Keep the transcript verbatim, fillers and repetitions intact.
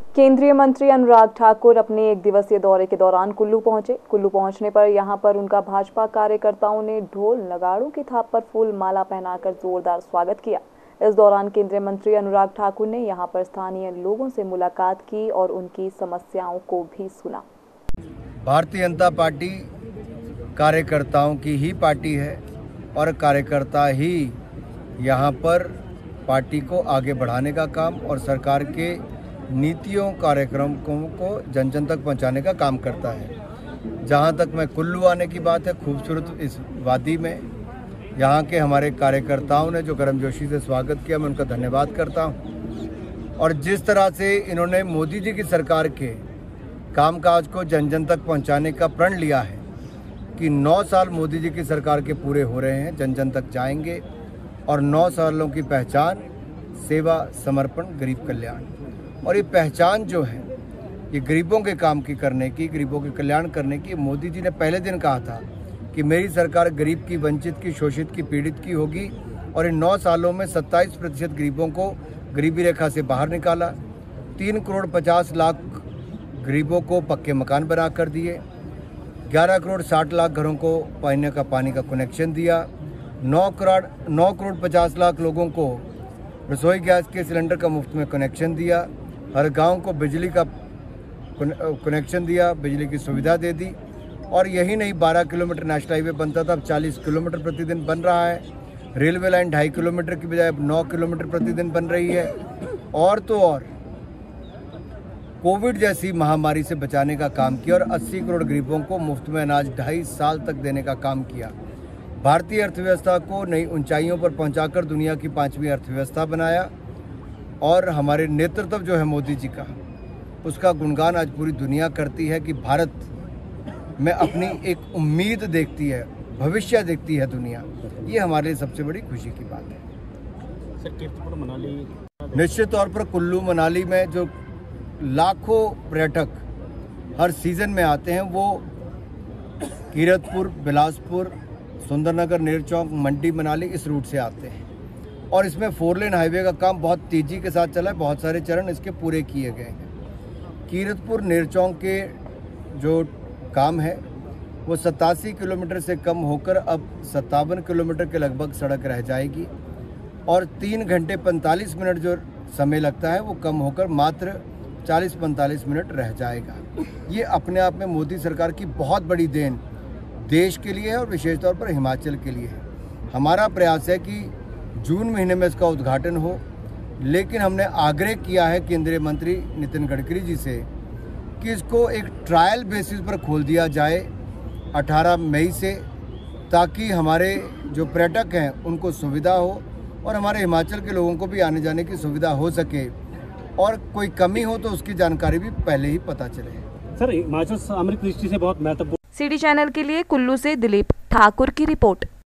केंद्रीय मंत्री अनुराग ठाकुर अपने एक दिवसीय दौरे के दौरान कुल्लू पहुंचे। कुल्लू पहुंचने पर यहां पर उनका भाजपा कार्यकर्ताओं ने ढोल नगाड़ों की थाप पर फूल माला पहनाकर जोरदार स्वागत किया। इस दौरान केंद्रीय मंत्री अनुराग ठाकुर ने यहां पर स्थानीय लोगों से मुलाकात की और उनकी समस्याओं को भी सुना। भारतीय जनता पार्टी कार्यकर्ताओं की ही पार्टी है और कार्यकर्ता ही यहाँ पर पार्टी को आगे बढ़ाने का काम और सरकार के नीतियों कार्यक्रमों को जन जन तक पहुँचाने का काम करता है। जहाँ तक मैं कुल्लू आने की बात है, खूबसूरत इस वादी में यहाँ के हमारे कार्यकर्ताओं ने जो गर्मजोशी से स्वागत किया, मैं उनका धन्यवाद करता हूँ। और जिस तरह से इन्होंने मोदी जी की सरकार के कामकाज को जन जन तक पहुँचाने का प्रण लिया है कि नौ साल मोदी जी की सरकार के पूरे हो रहे हैं, जन जन तक जाएंगे और नौ सालों की पहचान सेवा, समर्पण, गरीब कल्याण। और ये पहचान जो है ये गरीबों के काम की करने की, गरीबों के कल्याण करने की। मोदी जी ने पहले दिन कहा था कि मेरी सरकार गरीब की, वंचित की, शोषित की, पीड़ित की होगी और इन नौ सालों में सत्ताईस प्रतिशत गरीबों को गरीबी रेखा से बाहर निकाला। तीन करोड़ पचास लाख गरीबों को पक्के मकान बना कर दिए। ग्यारह करोड़ साठ लाख घरों को पीने का पानी का कनेक्शन दिया। नौ करोड़ नौ करोड़ पचास लाख लोगों को रसोई गैस के सिलेंडर का मुफ्त में कनेक्शन दिया। हर गांव को बिजली का कनेक्शन दिया, बिजली की सुविधा दे दी। और यही नहीं, बारह किलोमीटर नेशनल हाईवे बनता था, अब चालीस किलोमीटर प्रतिदिन बन रहा है। रेलवे लाइन ढाई किलोमीटर की बजाय अब नौ किलोमीटर प्रतिदिन बन रही है। और तो और कोविड जैसी महामारी से बचाने का काम किया और अस्सी करोड़ गरीबों को मुफ्त में अनाज ढाई साल तक देने का काम किया। भारतीय अर्थव्यवस्था को नई ऊंचाइयों पर पहुंचाकर दुनिया की पांचवी अर्थव्यवस्था बनाया। और हमारे नेतृत्व जो है मोदी जी का, उसका गुणगान आज पूरी दुनिया करती है कि भारत में अपनी एक उम्मीद देखती है, भविष्य देखती है दुनिया। ये हमारे लिए सबसे बड़ी खुशी की बात है। सर, कीरतपुर मनाली निश्चित तौर पर कुल्लू मनाली में जो लाखों पर्यटक हर सीज़न में आते हैं, वो कीरतपुर, बिलासपुर, सुंदरनगर, नेरचौक, मंडी, मनाली इस रूट से आते हैं। और इसमें फोर लेन हाईवे का काम बहुत तेज़ी के साथ चला है, बहुत सारे चरण इसके पूरे किए गए हैं। कीरतपुर नेरचौक के जो काम है वो सतासी किलोमीटर से कम होकर अब सत्तावन किलोमीटर के लगभग सड़क रह जाएगी और तीन घंटे पैंतालीस मिनट जो समय लगता है वो कम होकर मात्र चालीस पैंतालीस मिनट रह जाएगा। ये अपने आप में मोदी सरकार की बहुत बड़ी देन देश के लिए है और विशेष तौर पर हिमाचल के लिए है। हमारा प्रयास है कि जून महीने में इसका उद्घाटन हो, लेकिन हमने आग्रह किया है केंद्रीय मंत्री नितिन गडकरी जी से कि इसको एक ट्रायल बेसिस पर खोल दिया जाए अठारह मई से, ताकि हमारे जो पर्यटक हैं उनको सुविधा हो और हमारे हिमाचल के लोगों को भी आने जाने की सुविधा हो सके और कोई कमी हो तो उसकी जानकारी भी पहले ही पता चले। सर, हिमाचल सामरिक दृष्टि से बहुत महत्वपूर्ण। सीडी चैनल के लिए कुल्लू से दिलीप ठाकुर की रिपोर्ट।